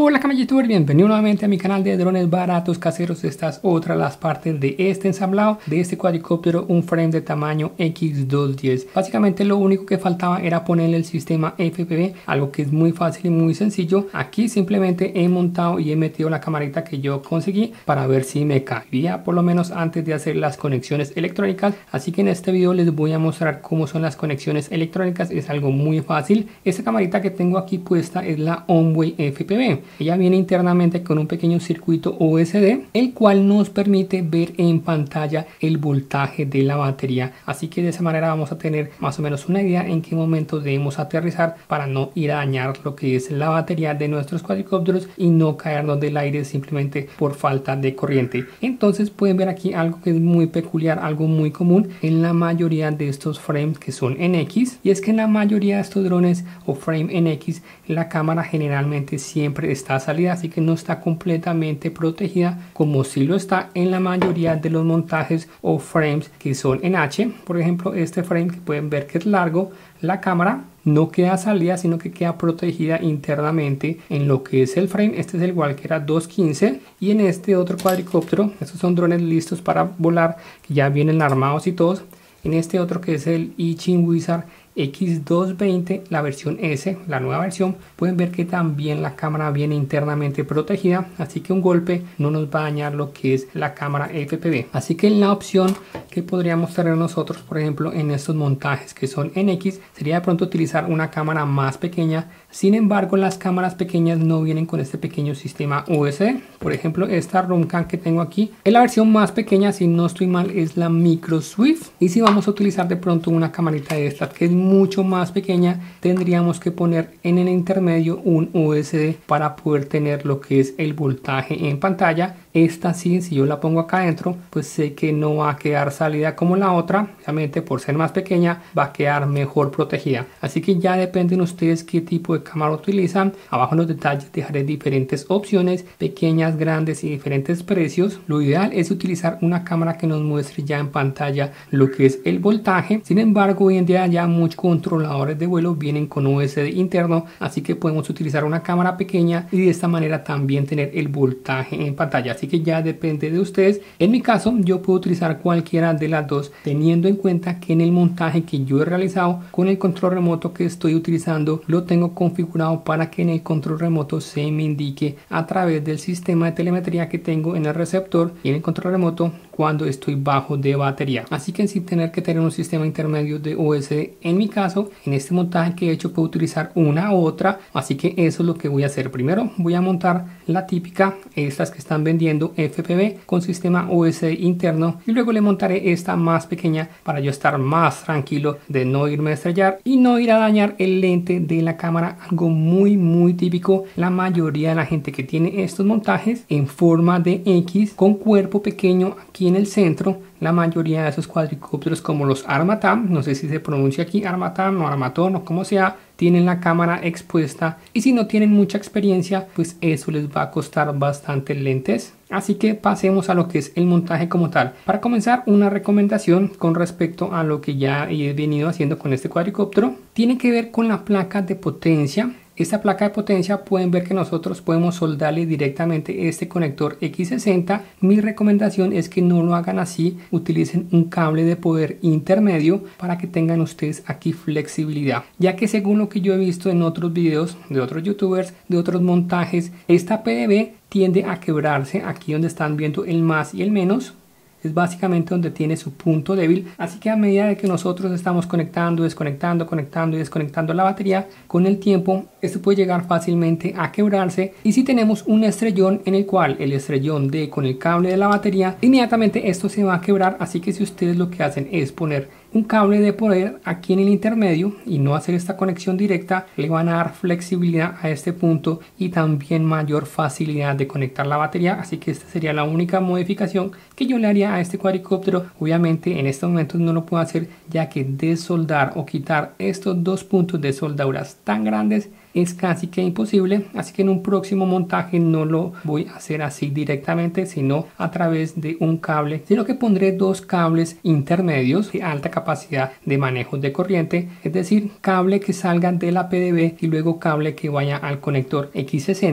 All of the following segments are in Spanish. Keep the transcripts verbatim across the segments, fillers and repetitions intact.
Hola Camellituber, bienvenido nuevamente a mi canal de drones baratos caseros. Esta es otra de las partes de este ensamblado de este cuadricóptero, un frame de tamaño equis doscientos diez. Básicamente lo único que faltaba era ponerle el sistema F P V, algo que es muy fácil y muy sencillo. Aquí simplemente he montado y he metido la camarita que yo conseguí para ver si me cabía por lo menos antes de hacer las conexiones electrónicas. Así que en este video les voy a mostrar cómo son las conexiones electrónicas. Es algo muy fácil. Esta camarita que tengo aquí puesta es la Onway F P V. Ella viene internamente con un pequeño circuito U S D, el cual nos permite ver en pantalla el voltaje de la batería. Así que de esa manera vamos a tener más o menos una idea en qué momento debemos aterrizar para no ir a dañar lo que es la batería de nuestros cuadricópteros y no caernos del aire simplemente por falta de corriente. Entonces pueden ver aquí algo que es muy peculiar, algo muy común en la mayoría de estos frames que son en X, y es que en la mayoría de estos drones o frame en X la cámara generalmente siempre está salida, así que no está completamente protegida como si lo está en la mayoría de los montajes o frames que son en H. Por ejemplo, este frame que pueden ver que es largo, la cámara no queda salida, sino que queda protegida internamente en lo que es el frame. Este es el Walkera doscientos quince, y en este otro cuadricóptero, estos son drones listos para volar que ya vienen armados y todos. En este otro que es el Iching Wizard equis doscientos veinte, la versión S, la nueva versión, pueden ver que también la cámara viene internamente protegida, así que un golpe no nos va a dañar lo que es la cámara F P V. Así que la opción que podríamos tener nosotros, por ejemplo, en estos montajes que son en X, sería de pronto utilizar una cámara más pequeña. Sin embargo, las cámaras pequeñas no vienen con este pequeño sistema U S D. Por ejemplo, esta Rumcam que tengo aquí es la versión más pequeña, si no estoy mal es la Micro Swift. Y si vamos a utilizar de pronto una camarita de estas que es mucho más pequeña, tendríamos que poner en el intermedio un U S D para poder tener lo que es el voltaje en pantalla. Esta sí, si yo la pongo acá adentro, pues sé que no va a quedar salida como la otra. Obviamente por ser más pequeña va a quedar mejor protegida. Así que ya dependen ustedes qué tipo de cámara utilizan. Abajo en los detalles dejaré diferentes opciones, pequeñas, grandes y diferentes precios. Lo ideal es utilizar una cámara que nos muestre ya en pantalla lo que es el voltaje. Sin embargo, hoy en día ya muchos controladores de vuelo vienen con U S D interno, así que podemos utilizar una cámara pequeña y de esta manera también tener el voltaje en pantalla. Así que ya depende de ustedes. En mi caso, yo puedo utilizar cualquiera de las dos, teniendo en cuenta que en el montaje que yo he realizado con el control remoto que estoy utilizando, lo tengo configurado para que en el control remoto se me indique a través del sistema de telemetría que tengo en el receptor y en el control remoto cuando estoy bajo de batería. Así que sin tener que tener un sistema intermedio de U S D, en mi caso, en este montaje que he hecho puedo utilizar una u otra. Así que eso es lo que voy a hacer. Primero voy a montar la típica, estas que están vendiendo F P V con sistema U S D interno, y luego le montaré esta más pequeña para yo estar más tranquilo de no irme a estrellar y no ir a dañar el lente de la cámara, algo muy muy típico. La mayoría de la gente que tiene estos montajes en forma de X con cuerpo pequeño aquí en el centro, la mayoría de esos cuadricópteros como los Armatam, no sé si se pronuncia aquí Armatam o Armaton o como sea, tienen la cámara expuesta, y si no tienen mucha experiencia pues eso les va a costar bastante lentes. Así que pasemos a lo que es el montaje como tal. Para comenzar, una recomendación con respecto a lo que ya he venido haciendo con este cuadricóptero tiene que ver con la placa de potencia. Esta placa de potencia pueden ver que nosotros podemos soldarle directamente este conector equis sesenta. Mi recomendación es que no lo hagan así, utilicen un cable de poder intermedio para que tengan ustedes aquí flexibilidad, ya que según lo que yo he visto en otros videos de otros youtubers, de otros montajes, esta P D B tiende a quebrarse aquí donde están viendo el más y el menos. Es básicamente donde tiene su punto débil, así que a medida de que nosotros estamos conectando, desconectando, conectando y desconectando la batería, con el tiempo esto puede llegar fácilmente a quebrarse. Y si tenemos un estrellón en el cual el estrellón dé con el cable de la batería, inmediatamente esto se va a quebrar. Así que si ustedes lo que hacen es poner un cable de poder aquí en el intermedio y no hacer esta conexión directa, le van a dar flexibilidad a este punto y también mayor facilidad de conectar la batería. Así que esta sería la única modificación que yo le haría a este cuadricóptero. Obviamente en estos momentos no lo puedo hacer, ya que desoldar o quitar estos dos puntos de soldaduras tan grandes es casi que imposible, así que en un próximo montaje no lo voy a hacer así directamente, sino a través de un cable, sino que pondré dos cables intermedios de alta capacidad de manejo de corriente, es decir, cable que salga de la P D B y luego cable que vaya al conector equis sesenta.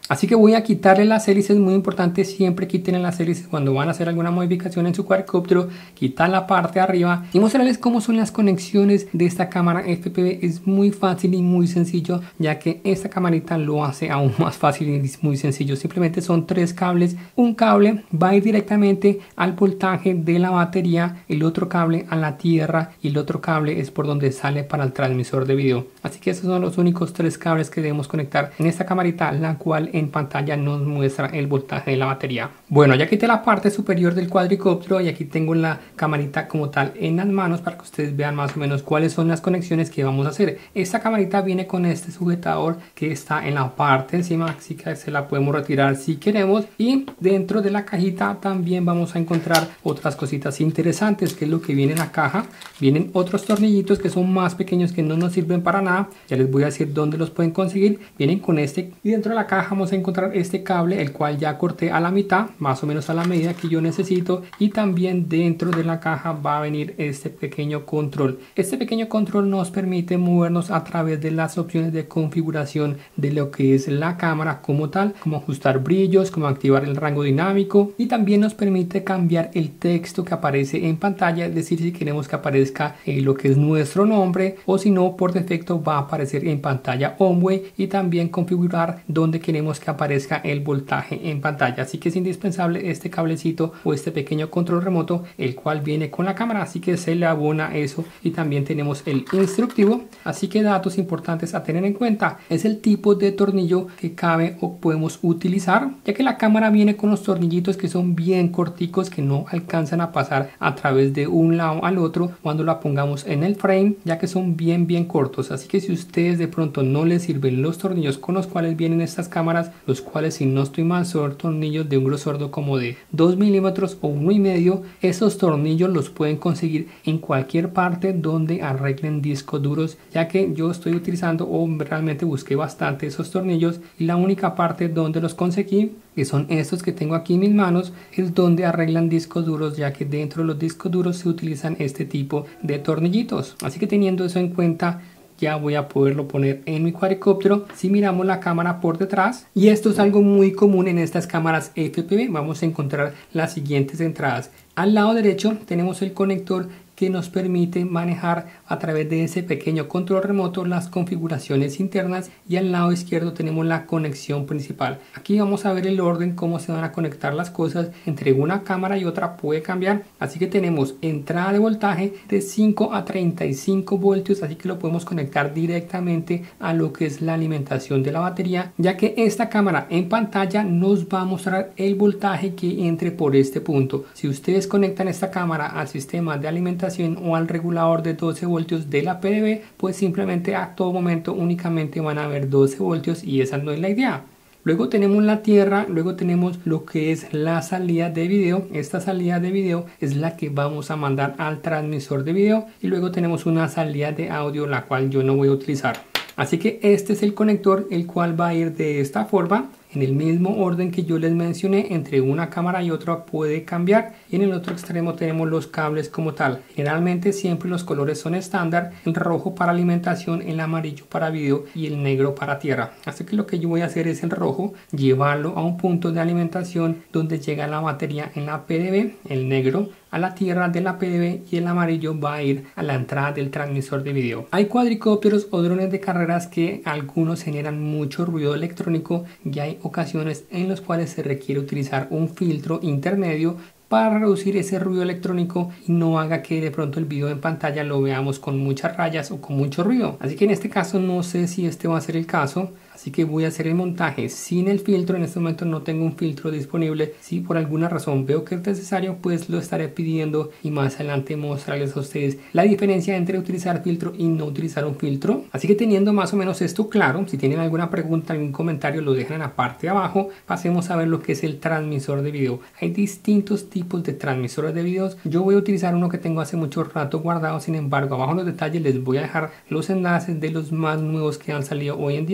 Así que voy a quitarle las hélices, muy importante, siempre quiten las hélices cuando van a hacer alguna modificación en su cuadricóptero, quitar la parte de arriba y mostrarles cómo son las conexiones de esta cámara F P V. Es muy fácil y muy sencillo, ya que esta camarita lo hace aún más fácil y es muy sencillo. Simplemente son tres cables, un cable va a ir directamente al voltaje de la batería, el otro cable a la tierra y el otro cable es por donde sale para el transmisor de video. Así que esos son los únicos tres cables que debemos conectar en esta camarita, la cual en pantalla nos muestra el voltaje de la batería. Bueno, ya quité la parte superior del cuadricóptero y aquí tengo la camarita como tal en las manos para que ustedes vean más o menos cuáles son las conexiones que vamos a hacer. Esta camarita viene con este sujetador que está en la parte encima, así que se la podemos retirar si queremos, y dentro de la cajita también vamos a encontrar otras cositas interesantes, que es lo que viene en la caja. Vienen otros tornillitos que son más pequeños que no nos sirven para nada, ya les voy a decir dónde los pueden conseguir. Vienen con este y dentro de la caja vamos a encontrar este cable, el cual ya corté a la mitad, más o menos a la medida que yo necesito, y también dentro de la caja va a venir este pequeño control. Este pequeño control nos permite movernos a través de las opciones de configuración de lo que es la cámara como tal, como ajustar brillos, como activar el rango dinámico, y también nos permite cambiar el texto que aparece en pantalla, es decir, si queremos que aparezca eh, lo que es nuestro nombre, o si no, por defecto va a aparecer en pantalla OnWay, y también configurar donde queremos que aparezca el voltaje en pantalla. Así que es indispensable este cablecito o este pequeño control remoto, el cual viene con la cámara, así que se le abona eso. Y también tenemos el instructivo. Así que datos importantes a tener en cuenta es el tipo de tornillo que cabe o podemos utilizar, ya que la cámara viene con los tornillitos que son bien corticos, que no alcanzan a pasar a través de un lado al otro cuando la pongamos en el frame, ya que son bien bien cortos. Así que si ustedes de pronto no les sirven los tornillos con los cuales vienen estas cámaras, los cuales, si no estoy mal, son tornillos de un grosor como de dos milímetros o uno y medio, esos tornillos los pueden conseguir en cualquier parte donde arreglen discos duros, ya que yo estoy utilizando o realmente busqué bastante esos tornillos y la única parte donde los conseguí, que son estos que tengo aquí en mis manos, es donde arreglan discos duros, ya que dentro de los discos duros se utilizan este tipo de tornillitos. Así que teniendo eso en cuenta, ya voy a poderlo poner en mi cuadricóptero. Si miramos la cámara por detrás, y esto es algo muy común en estas cámaras F P V, vamos a encontrar las siguientes entradas. Al lado derecho tenemos el conector que nos permite manejar a través de ese pequeño control remoto las configuraciones internas, y al lado izquierdo tenemos la conexión principal. Aquí vamos a ver el orden, cómo se van a conectar las cosas entre una cámara y otra puede cambiar. Así que tenemos entrada de voltaje de cinco a treinta y cinco voltios, así que lo podemos conectar directamente a lo que es la alimentación de la batería, ya que esta cámara en pantalla nos va a mostrar el voltaje que entre por este punto. Si ustedes conectan esta cámara al sistema de alimentación o al regulador de doce voltios de la P D B, pues simplemente a todo momento únicamente van a ver doce voltios, y esa no es la idea. Luego tenemos la tierra, luego tenemos lo que es la salida de video. Esta salida de video es la que vamos a mandar al transmisor de video, y luego tenemos una salida de audio, la cual yo no voy a utilizar. Así que este es el conector, el cual va a ir de esta forma. En el mismo orden que yo les mencioné, entre una cámara y otra puede cambiar, y en el otro extremo tenemos los cables como tal. Generalmente siempre los colores son estándar: el rojo para alimentación, el amarillo para video y el negro para tierra. Así que lo que yo voy a hacer es el rojo, llevarlo a un punto de alimentación donde llega la batería en la P D B, el negro a la tierra de la P D B y el amarillo va a ir a la entrada del transmisor de video. Hay cuadricópteros o drones de carreras que algunos generan mucho ruido electrónico, y hay ocasiones en las cuales se requiere utilizar un filtro intermedio para reducir ese ruido electrónico y no haga que de pronto el video en pantalla lo veamos con muchas rayas o con mucho ruido. Así que en este caso no sé si este va a ser el caso, así que voy a hacer el montaje sin el filtro. En este momento no tengo un filtro disponible. Si por alguna razón veo que es necesario, pues lo estaré pidiendo, y más adelante mostrarles a ustedes la diferencia entre utilizar filtro y no utilizar un filtro. Así que teniendo más o menos esto claro, si tienen alguna pregunta, algún comentario, lo dejan en la parte de abajo. Pasemos a ver lo que es el transmisor de video. Hay distintos tipos de transmisores de videos. Yo voy a utilizar uno que tengo hace mucho rato guardado. Sin embargo, abajo en los detalles les voy a dejar los enlaces de los más nuevos que han salido hoy en día, los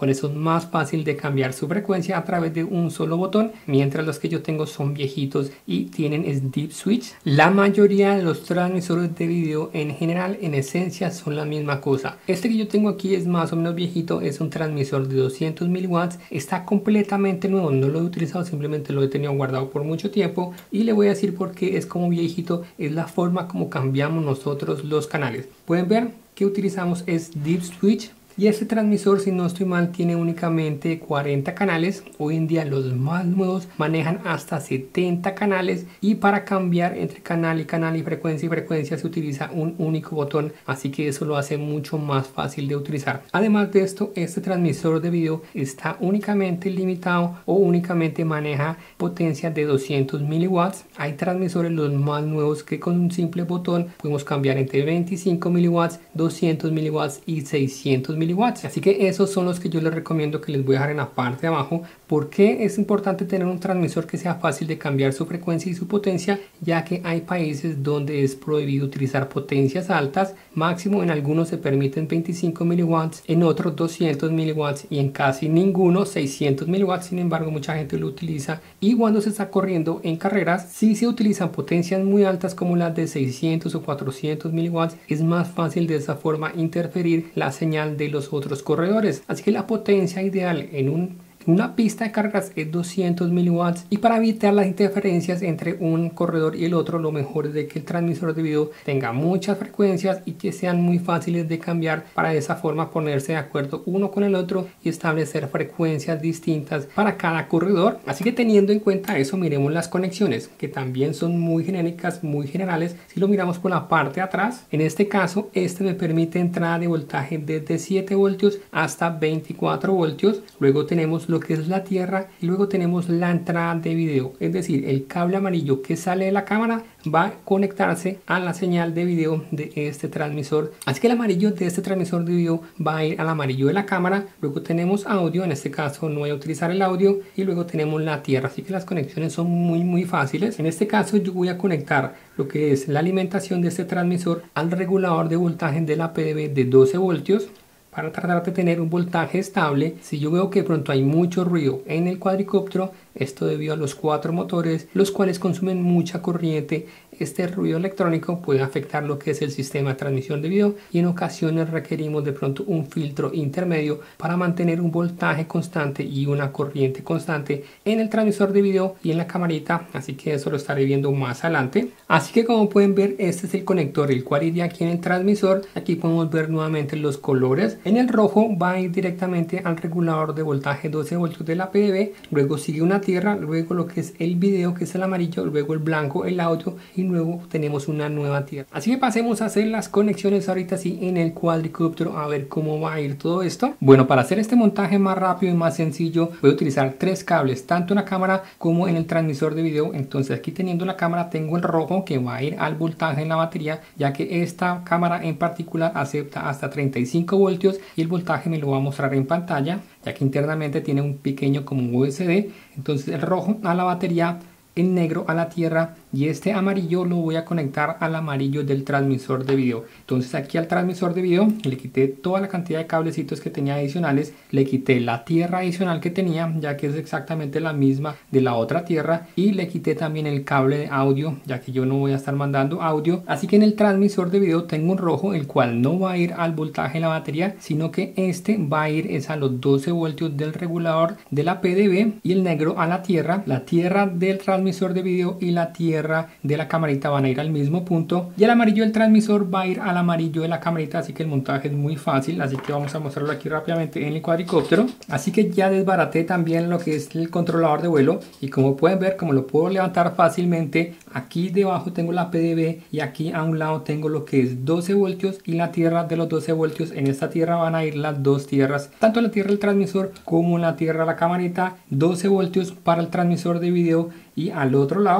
cuales son más fácil de cambiar su frecuencia a través de un solo botón, mientras los que yo tengo son viejitos y tienen Deep Switch. La mayoría de los transmisores de video en general, en esencia, son la misma cosa. Este que yo tengo aquí es más o menos viejito, es un transmisor de doscientos mil watts, está completamente nuevo, no lo he utilizado, simplemente lo he tenido guardado por mucho tiempo y le voy a decir por qué es como viejito. Es la forma como cambiamos nosotros los canales. Pueden ver que utilizamos es Deep Switch. Y este transmisor, si no estoy mal, tiene únicamente cuarenta canales. Hoy en día los más nuevos manejan hasta setenta canales, y para cambiar entre canal y canal y frecuencia y frecuencia se utiliza un único botón, así que eso lo hace mucho más fácil de utilizar. Además de esto, este transmisor de video está únicamente limitado o únicamente maneja potencia de doscientos miliwatts. Hay transmisores los más nuevos que con un simple botón podemos cambiar entre veinticinco miliwatts, doscientos miliwatts y seiscientos miliwatts. Así que esos son los que yo les recomiendo, que les voy a dejar en la parte de abajo. ¿Por qué es importante tener un transmisor que sea fácil de cambiar su frecuencia y su potencia? Ya que hay países donde es prohibido utilizar potencias altas. Máximo en algunos se permiten veinticinco miliwatts, en otros doscientos miliwatts y en casi ninguno seiscientos miliwatts. Sin embargo, mucha gente lo utiliza, y cuando se está corriendo en carreras, si se utilizan potencias muy altas como las de seiscientos o cuatrocientos miliwatts, es más fácil de esa forma interferir la señal de los otros corredores. Así que la potencia ideal en un una pista de cargas es doscientos miliwatts, y para evitar las interferencias entre un corredor y el otro, lo mejor es de que el transmisor de video tenga muchas frecuencias y que sean muy fáciles de cambiar, para de esa forma ponerse de acuerdo uno con el otro y establecer frecuencias distintas para cada corredor. Así que teniendo en cuenta eso, miremos las conexiones, que también son muy genéricas, muy generales. Si lo miramos por la parte de atrás, en este caso este me permite entrada de voltaje desde siete voltios hasta veinticuatro voltios. Luego tenemos lo que es la tierra, y luego tenemos la entrada de video, es decir, el cable amarillo que sale de la cámara va a conectarse a la señal de video de este transmisor. Así que el amarillo de este transmisor de video va a ir al amarillo de la cámara. Luego tenemos audio, en este caso no voy a utilizar el audio, y luego tenemos la tierra. Así que las conexiones son muy muy fáciles. En este caso yo voy a conectar lo que es la alimentación de este transmisor al regulador de voltaje de la P D B de doce voltios, para tratar de tener un voltaje estable. Si yo veo que de pronto hay mucho ruido en el cuadricóptero, esto debido a los cuatro motores, los cuales consumen mucha corriente, este ruido electrónico puede afectar lo que es el sistema de transmisión de video, y en ocasiones requerimos de pronto un filtro intermedio para mantener un voltaje constante y una corriente constante en el transmisor de video y en la camarita. Así que eso lo estaré viendo más adelante. Así que como pueden ver, este es el conector el cual iría aquí en el transmisor. Aquí podemos ver nuevamente los colores. En el rojo va a ir directamente al regulador de voltaje doce voltios de la P D B, luego sigue una tierra, luego lo que es el video, que es el amarillo, luego el blanco, el audio, y luego tenemos una nueva tierra. Así que pasemos a hacer las conexiones ahorita sí en el cuadricóptero, a ver cómo va a ir todo esto. Bueno, para hacer este montaje más rápido y más sencillo, voy a utilizar tres cables, tanto en la cámara como en el transmisor de video. Entonces aquí, teniendo la cámara, tengo el rojo que va a ir al voltaje en la batería, ya que esta cámara en particular acepta hasta treinta y cinco voltios, y el voltaje me lo va a mostrar en pantalla, ya que internamente tiene un pequeño como U S B. Entonces el rojo a la batería, el negro a la tierra, y este amarillo lo voy a conectar al amarillo del transmisor de video. Entonces aquí al transmisor de video le quité toda la cantidad de cablecitos que tenía adicionales, le quité la tierra adicional que tenía, ya que es exactamente la misma de la otra tierra, y le quité también el cable de audio, ya que yo no voy a estar mandando audio. Así que en el transmisor de video tengo un rojo, el cual no va a ir al voltaje de la batería, sino que este va a ir es a los doce voltios del regulador de la P D B, y el negro a la tierra. La tierra del transmisor de video y la tierra de la camarita van a ir al mismo punto, y el amarillo del transmisor va a ir al amarillo de la camarita. Así que el montaje es muy fácil, así que vamos a mostrarlo aquí rápidamente en el cuadricóptero. Así que ya desbaraté también lo que es el controlador de vuelo, y como pueden ver, como lo puedo levantar fácilmente, aquí debajo tengo la P D B y aquí a un lado tengo lo que es doce voltios y la tierra de los doce voltios. En esta tierra van a ir las dos tierras, tanto la tierra del transmisor como la tierra de la camarita, doce voltios para el transmisor de video, y al otro lado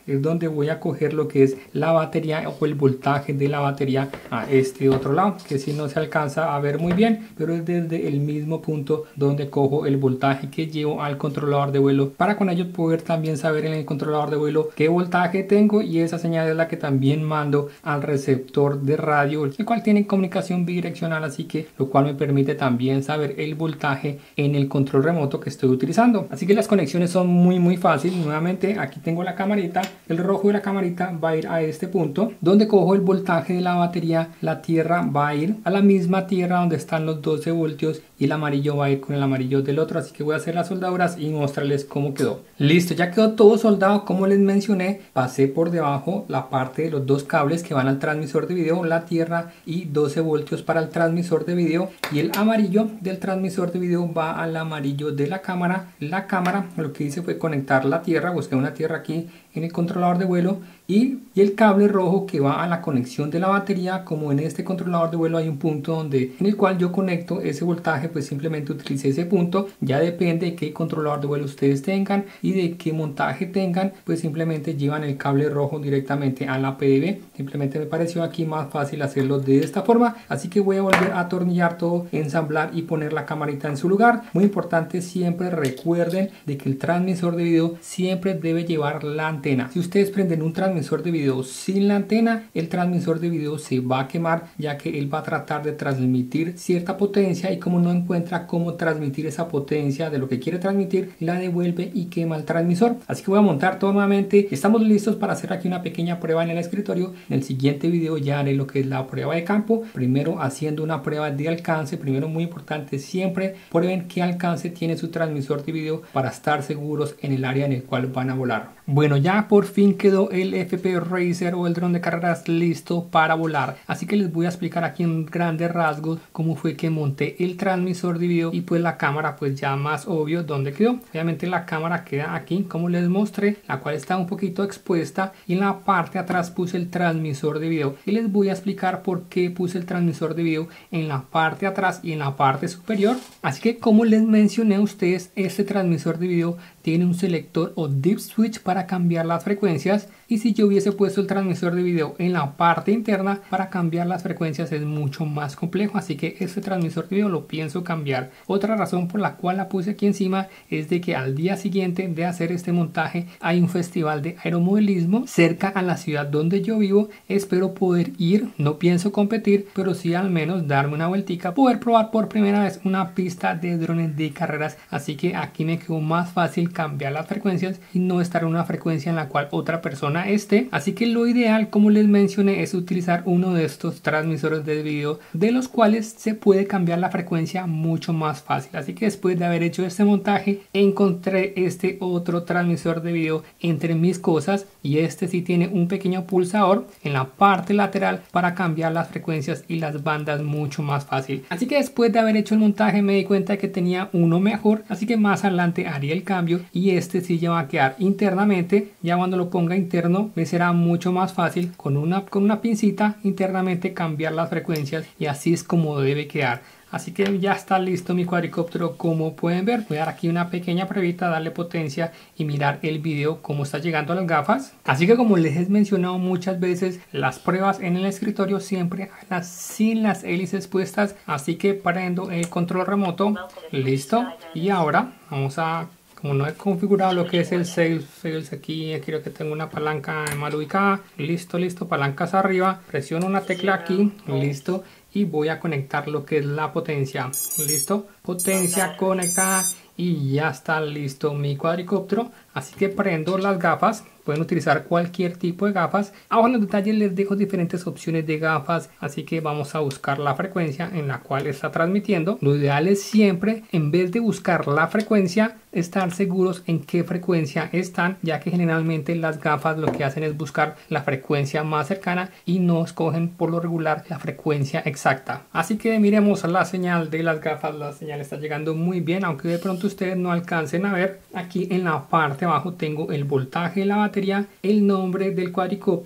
es donde voy a coger lo que es la batería o el voltaje de la batería a este otro lado, que si no se alcanza a ver muy bien, pero es desde el mismo punto donde cojo el voltaje que llevo al controlador de vuelo, para con ello poder también saber en el controlador de vuelo qué voltaje tengo, y esa señal es la que también mando al receptor de radio, el cual tiene comunicación bidireccional, así que lo cual me permite también saber el voltaje en el control remoto que estoy utilizando. Así que las conexiones son muy muy fáciles. Nuevamente aquí tengo la camarita, el rojo de la camarita va a ir a este punto donde cojo el voltaje de la batería, la tierra va a ir a la misma tierra donde están los doce voltios y el amarillo va a ir con el amarillo del otro, así que voy a hacer las soldaduras y mostrarles cómo quedó. Listo, ya quedó todo soldado. Como les mencioné, pasé por debajo la parte de los dos cables que van al transmisor de video, la tierra y doce voltios para el transmisor de video, y el amarillo del transmisor de video va al amarillo de la cámara. La cámara lo que hice fue conectar la tierra, busqué una tierra aquí en el controlador de vuelo, y, y el cable rojo que va a la conexión de la batería. Como en este controlador de vuelo hay un punto donde en el cual yo conecto ese voltaje, pues simplemente utilicé ese punto. Ya depende de qué controlador de vuelo ustedes tengan y de qué montaje tengan, pues simplemente llevan el cable rojo directamente a la P D B. Simplemente me pareció aquí más fácil hacerlo de esta forma, así que voy a volver a atornillar todo, ensamblar y poner la camarita en su lugar. Muy importante, siempre recuerden de que el transmisor de video siempre debe llevar la antena. Si ustedes prenden un transmisor de video sin la antena, el transmisor de video se va a quemar, ya que él va a tratar de transmitir cierta potencia, y como no encuentra cómo transmitir esa potencia de lo que quiere transmitir, la devuelve y quema el transmisor. Así que voy a montar todo nuevamente. Estamos listos para hacer aquí una pequeña prueba en el escritorio. En el siguiente video ya haré lo que es la prueba de campo, primero haciendo una prueba de alcance. Primero, muy importante, siempre prueben qué alcance tiene su transmisor de video para estar seguros en el área en el cual van a volar. Bueno, ya por fin quedó el F P Racer o el dron de carreras listo para volar, así que les voy a explicar aquí en grandes rasgos cómo fue que monté el transmisor de video, y pues la cámara pues ya más obvio dónde quedó. Obviamente la cámara queda aquí como les mostré, la cual está un poquito expuesta, y en la parte de atrás puse el transmisor de video, y les voy a explicar por qué puse el transmisor de video en la parte de atrás y en la parte superior. Así que como les mencioné a ustedes, este transmisor de video tiene un selector o dip switch para cambiar las frecuencias, y si yo hubiese puesto el transmisor de video en la parte interna, para cambiar las frecuencias es mucho más complejo, así que este transmisor de video lo pienso cambiar. Otra razón por la cual la puse aquí encima es de que al día siguiente de hacer este montaje hay un festival de aeromodelismo cerca a la ciudad donde yo vivo. Espero poder ir, no pienso competir, pero sí al menos darme una vueltica, poder probar por primera vez una pista de drones de carreras, así que aquí me quedó más fácil cambiar las frecuencias y no estar en una frecuencia en la cual otra persona esté. Así que lo ideal, como les mencioné, es utilizar uno de estos transmisores de video, de los cuales se puede cambiar la frecuencia mucho más fácil. Así que después de haber hecho este montaje, encontré este otro transmisor de video entre mis cosas, y este sí tiene un pequeño pulsador en la parte lateral para cambiar las frecuencias y las bandas mucho más fácil. Así que después de haber hecho el montaje me di cuenta de que tenía uno mejor, así que más adelante haría el cambio, y este sí ya va a quedar internamente. Ya cuando lo ponga interno me será mucho más fácil con una, con una pincita internamente cambiar las frecuencias, y así es como debe quedar. Así que ya está listo mi cuadricóptero, como pueden ver. Voy a dar aquí una pequeña pruebita, darle potencia y mirar el video cómo está llegando a las gafas. Así que como les he mencionado muchas veces, las pruebas en el escritorio siempre las, sin las hélices puestas. Así que prendo el control remoto, listo. Y ahora vamos a... Como no he configurado lo que es el Sales Fails aquí, quiero que tengo una palanca mal ubicada. Listo, listo, palancas arriba. Presiono una tecla aquí, listo. Y voy a conectar lo que es la potencia. Listo, potencia conectada. Y ya está listo mi cuadricóptero. Así que prendo las gafas. Pueden utilizar cualquier tipo de gafas. Abajo en los detalles les dejo diferentes opciones de gafas, así que vamos a buscar la frecuencia en la cual está transmitiendo. Lo ideal es siempre, en vez de buscar la frecuencia, estar seguros en qué frecuencia están, ya que generalmente las gafas lo que hacen es buscar la frecuencia más cercana y no escogen por lo regular la frecuencia exacta. Así que miremos la señal de las gafas. La señal está llegando muy bien, aunque de pronto ustedes no alcancen a ver. Aquí en la parte de abajo tengo el voltaje de la batería, el nombre del cuadricóptero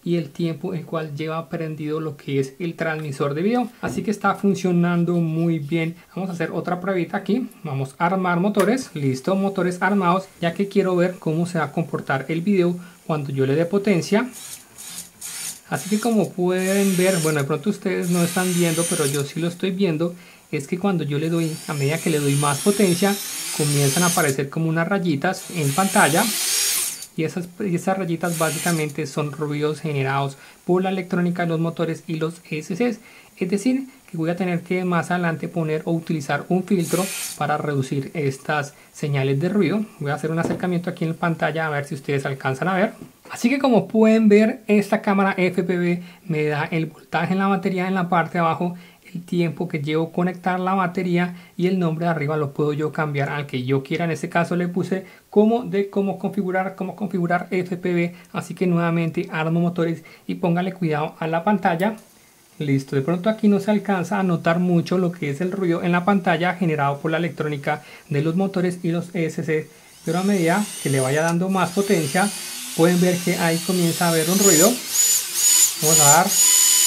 y el tiempo el cual lleva prendido lo que es el transmisor de video. Así que está funcionando muy bien. Vamos a hacer otra pruebita aquí. Vamos a armar motores. Listo, motores armados, ya que quiero ver cómo se va a comportar el video cuando yo le dé potencia. Así que como pueden ver, bueno, de pronto ustedes no están viendo, pero yo sí lo estoy viendo, es que cuando yo le doy, a medida que le doy más potencia, comienzan a aparecer como unas rayitas en pantalla. Y esas, esas rayitas básicamente son ruidos generados por la electrónica de los motores y los E S Cs. Es decir, que voy a tener que más adelante poner o utilizar un filtro para reducir estas señales de ruido. Voy a hacer un acercamiento aquí en pantalla a ver si ustedes alcanzan a ver. Así que como pueden ver, esta cámara F P V me da el voltaje en la batería en la parte de abajo, el tiempo que llevo conectar la batería y el nombre de arriba lo puedo yo cambiar al que yo quiera. En este caso le puse como de cómo configurar, cómo configurar F P V. Así que nuevamente armo motores y póngale cuidado a la pantalla. Listo, de pronto aquí no se alcanza a notar mucho lo que es el ruido en la pantalla generado por la electrónica de los motores y los E S C, pero a medida que le vaya dando más potencia pueden ver que ahí comienza a haber un ruido. Vamos a dar,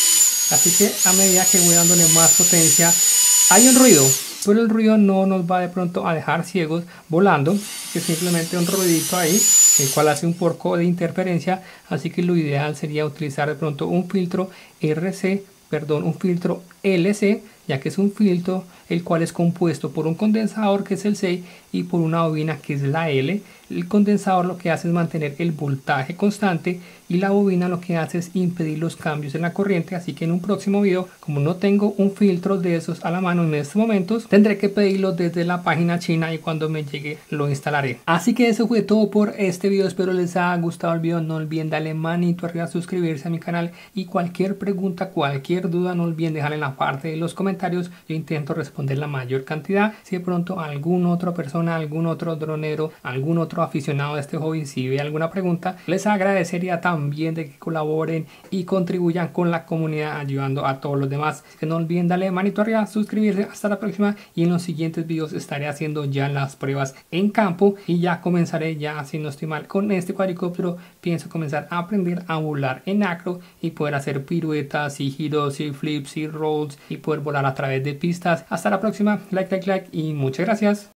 así que a medida que voy dándole más potencia hay un ruido, pero el ruido no nos va de pronto a dejar ciegos volando, que simplemente un ruidito ahí, el cual hace un poco de interferencia. Así que lo ideal sería utilizar de pronto un filtro R C, perdón, un filtro L C, ya que es un filtro el cual es compuesto por un condensador que es el C y por una bobina que es la L. El condensador lo que hace es mantener el voltaje constante y la bobina lo que hace es impedir los cambios en la corriente. Así que en un próximo video, como no tengo un filtro de esos a la mano en estos momentos, tendré que pedirlo desde la página china y cuando me llegue lo instalaré. Así que eso fue todo por este video. Espero les haya gustado el video. No olviden darle manito arriba, suscribirse a mi canal y cualquier pregunta, cualquier duda, no olviden dejarla en la parte de los comentarios. Yo intento responder la mayor cantidad. Si de pronto alguna otra persona, algún otro dronero, algún otro aficionado a este hobby, si ve alguna pregunta, les agradecería también de que colaboren y contribuyan con la comunidad ayudando a todos los demás. Que no olviden darle manito arriba, suscribirse. Hasta la próxima, y en los siguientes videos estaré haciendo ya las pruebas en campo y ya comenzaré, ya si no estoy mal, con este cuadricóptero pienso comenzar a aprender a volar en acro y poder hacer piruetas y giros y flips y rolls y poder volar a través de pistas. Hasta la próxima, like, like, like y muchas gracias.